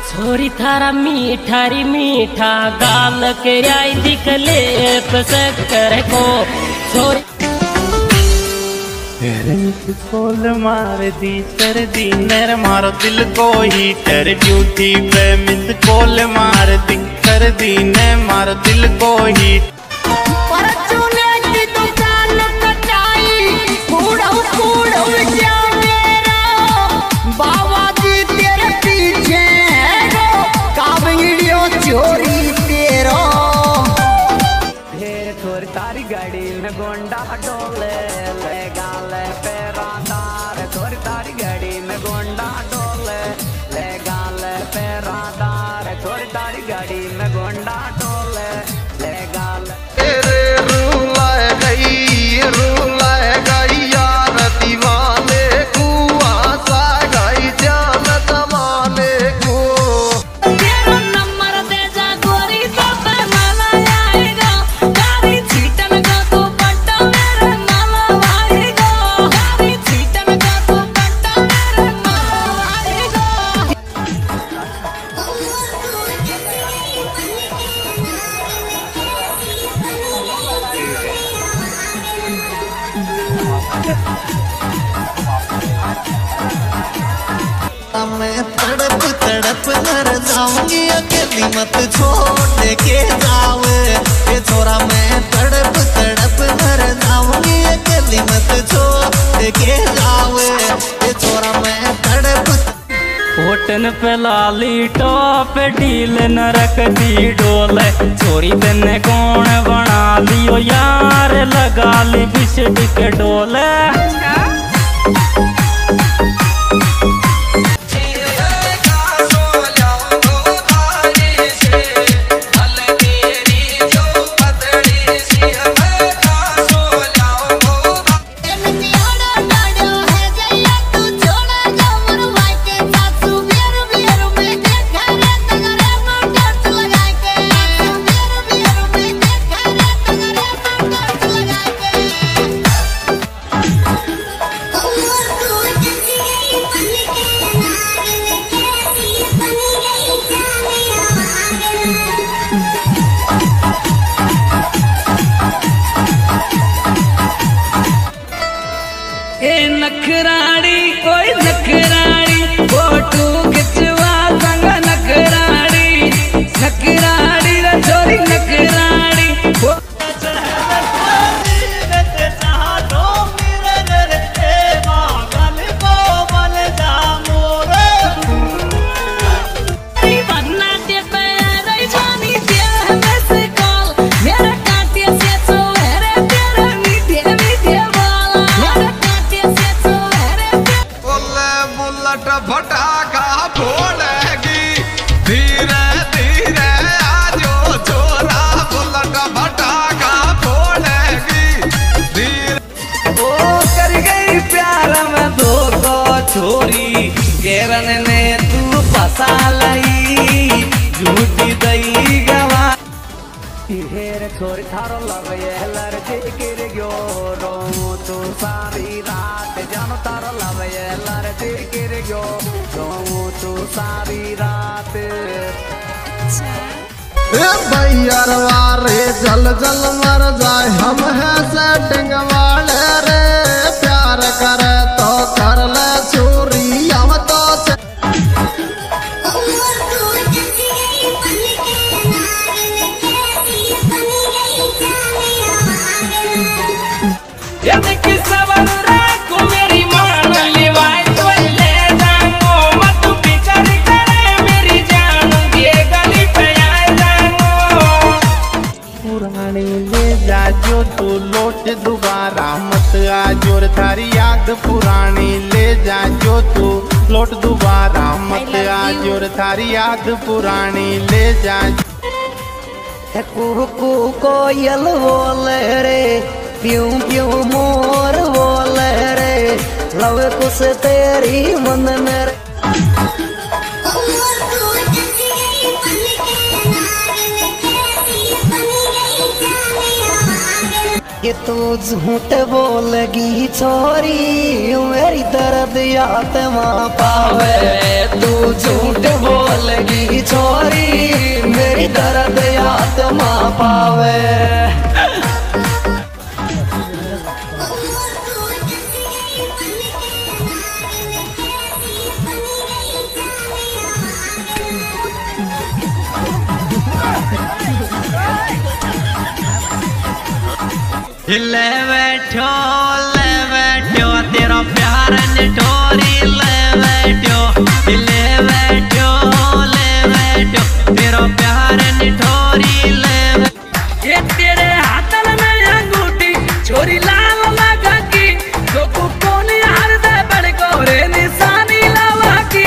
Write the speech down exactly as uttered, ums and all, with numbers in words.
छोरी थारा मीठा री मीठा गाल के आई दिखले पसकर को छोरी खोल मार दी कर दी नर मारो दिल को हीटर ब्यूटी पे मिस कॉल मार दी कर दी ने मारो दिल को हीट तारी गाड़ी में गोंडा डोले ले गाले पे रादार थोड़ी तारी गाड़ी में गोंडा डोले ले गाले पे रादार थोड़ी तारी गाड़ी में गोंडा डोले ले गाले तेरे रूला गई रूला गई यार दीवाने को आशा गई जान जमाने को तेरा नंबर दे जा गोरी तो पे माला आएगा गाड़ी छीटन का तो पट्टा मेरे माला आएगा गाड़ी छीटन का तो पट्टा मेरे माला आएगा। मैं तड़प तड़प मर जाऊंगी अकेली मत छोड़ के जावे ये छोरा मैं तड़प तड़प मर जाऊंगी अकेली मत छोड़ के जावे ये छोरा मैं तड़प होटन पे लाली टॉप डील न रख दी डोले छोरी तने कौन बना लियो यार लगा ली बिछड़ के डोले ए नखराड़ी कोई नखराड़ी फोटो खिंचवा संग नखराड़ी नखराड़ी रे छोरी नखराड़ी भटाका फोड़ेगी धीरे धीरे आजो छोरा बुलट भटाका फोड़ेगी धीरे ओ कर गई प्यार में धोखो छोरी गेरन ने तू फसा लई झूठी दई गवा हेर छोरी थारो लव ये लड़के गिर गयो रो तू सारी रात जानो तारो लव ये लड़के गिर गयो रो तू सारी रात भैया वारे जल जल मर जाए हम है सेटिंग वाले रे प्यार करे तो कर ले चोरी हम तो जो तू लौट दोबारा मत आजोर थारी याद पुरानी ले जा जो तू लौट दोबारा मत आजोर थारी याद पुरानी ले जा कुकू कोयल बोले रे प्यू प्यू मोर बोले रे लव कुछ तेरी मन मेरे ये तू झूठ बोलगी छोरी मेरी दर्द आत्मा पावे तू झूठ बोलगी ले बैठो ले बैठो तेरा प्यार निठोरी ले बैठो ले बैठो ले बैठो तेरा प्यार निठोरी ले ये तेरे हाथ में अंगूठी छोरी लाल लगा की तो कौन यार दे बड़ गोरे निशानी लगा की